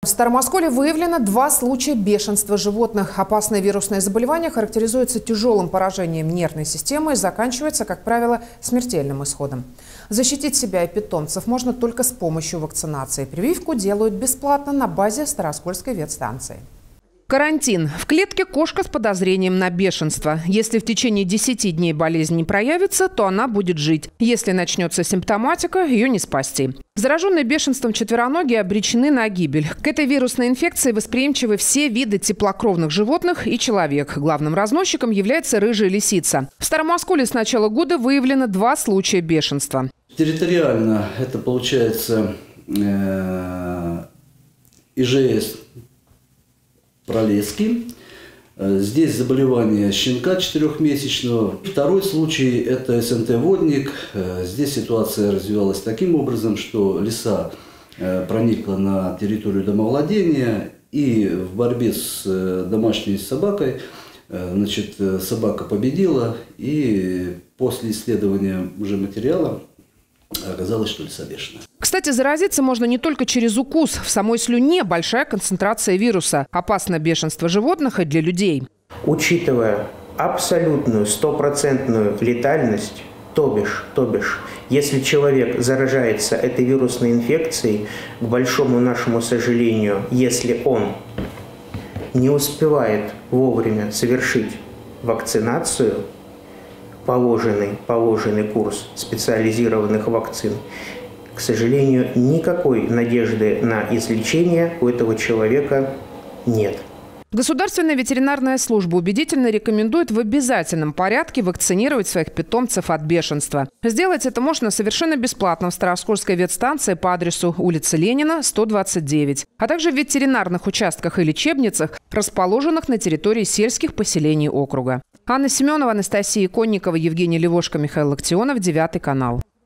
В Старом Осколе выявлено 2 случая бешенства животных. Опасное вирусное заболевание характеризуется тяжелым поражением нервной системы и заканчивается, как правило, смертельным исходом. Защитить себя и питомцев можно только с помощью вакцинации. Прививку делают бесплатно на базе Старооскольской ветстанции. Карантин. В клетке кошка с подозрением на бешенство. Если в течение 10 дней болезнь не проявится, то она будет жить. Если начнется симптоматика, ее не спасти. Зараженные бешенством четвероногие обречены на гибель. К этой вирусной инфекции восприимчивы все виды теплокровных животных и человек. Главным разносчиком является рыжая лисица. В Старом Осколе с начала года выявлено 2 случая бешенства. Территориально это получается ИЖС Пролески. Здесь заболевание щенка 4-месячного. Второй случай – это СНТ-водник. Здесь ситуация развивалась таким образом, что лиса проникла на территорию домовладения, и в борьбе с домашней собакой собака победила, и после исследования уже материала оказалось, что лиса бешеная. Кстати, заразиться можно не только через укус. В самой слюне большая концентрация вируса. Опасно бешенство животных и для людей. Учитывая абсолютную, стопроцентную летальность, то бишь, если человек заражается этой вирусной инфекцией, к большому нашему сожалению, если он не успевает вовремя совершить вакцинацию, положенный курс специализированных вакцин, к сожалению, никакой надежды на излечение у этого человека нет. Государственная ветеринарная служба убедительно рекомендует в обязательном порядке вакцинировать своих питомцев от бешенства. Сделать это можно совершенно бесплатно в Старооскольской ветстанции по адресу улица Ленина, 129, а также в ветеринарных участках и лечебницах, расположенных на территории сельских поселений округа. Анна Семенова, Анастасия Конникова, Евгений Левошко, Михаил Локтионов, 9 канал.